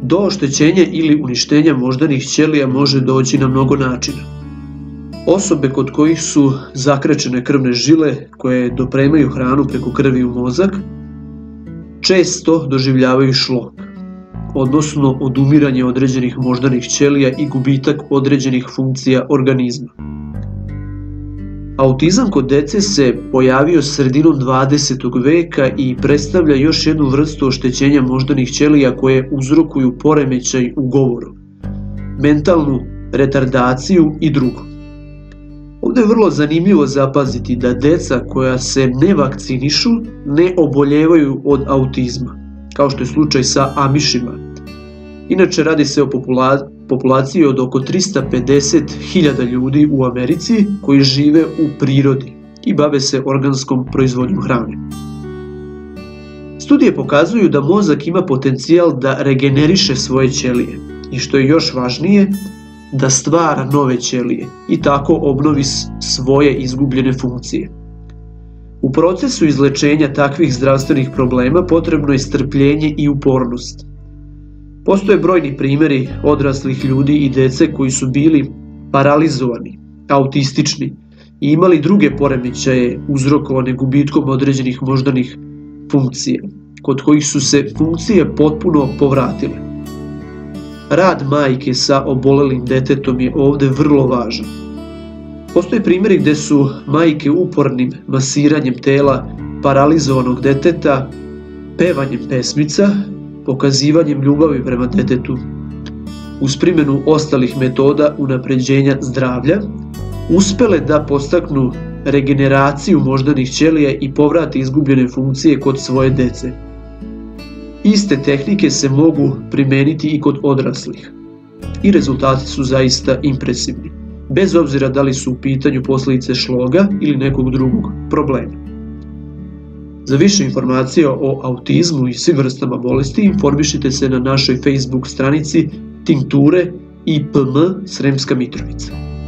Do oštećenja ili uništenja moždanih ćelija može doći na mnogo načina. Osobe kod kojih su zakrečene krvne žile koje dopremaju hranu preko krvi u mozak često doživljavaju šlok, odnosno odumiranje određenih moždanih ćelija i gubitak određenih funkcija organizma. Autizam kod dece se pojavio sredinom 20. veka i predstavlja još jednu vrstu oštećenja moždanih ćelija koje uzrokuju poremećaj u govoru, mentalnu retardaciju i drugo. Ovdje je vrlo zanimljivo zapaziti da deca koja se ne vakcinišu ne oboljevaju od autizma, kao što je slučaj sa Amišima. Inače, radi se o populaciji od oko 350.000 ljudi u Americi koji žive u prirodi i bave se organskom proizvodnjom hrane. Studije pokazuju da mozak ima potencijal da regeneriše svoje ćelije i, što je još važnije, da stvara nove ćelije i tako obnovi svoje izgubljene funkcije. U procesu izlečenja takvih zdravstvenih problema potrebno je strpljenje i upornost. Postoje brojni primjeri odraslih ljudi i dece koji su bili paralizovani, autistični i imali druge poremećaje uzrokovane gubitkom određenih moždanih funkcija, kod kojih su se funkcije potpuno povratile. Rad majke sa obolelim detetom je ovdje vrlo važan. Postoje primjeri gdje su majke upornim masiranjem tela paralizovanog deteta, pevanjem pesmica, pokazivanjem ljubavi prema detetu, uz primjenu ostalih metoda unapređenja zdravlja, uspjele da podstaknu regeneraciju moždanih ćelija i povrate izgubljene funkcije kod svoje dece. Iste tehnike se mogu primijeniti i kod odraslih i rezultati su zaista impresivni, bez obzira da li su u pitanju posljedice šloga ili nekog drugog problema. Za više informacija o autizmu i svim vrstama bolesti informišite se na našoj Facebook stranici Tinkture IPM Sremska Mitrovica.